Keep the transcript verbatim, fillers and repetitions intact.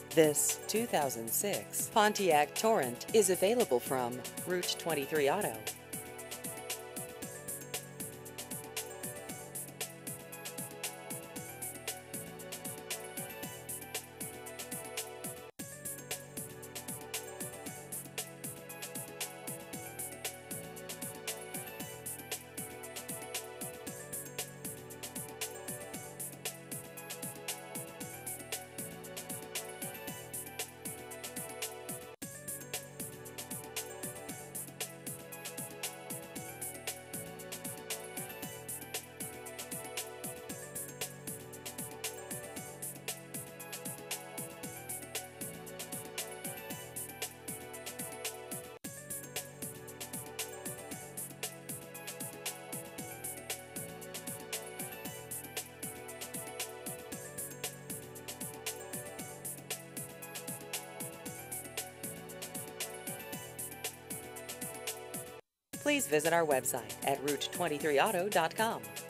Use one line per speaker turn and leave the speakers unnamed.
This two thousand six Pontiac Torrent is available from Route twenty-three Auto. Please visit our website at route twenty-three auto dot com.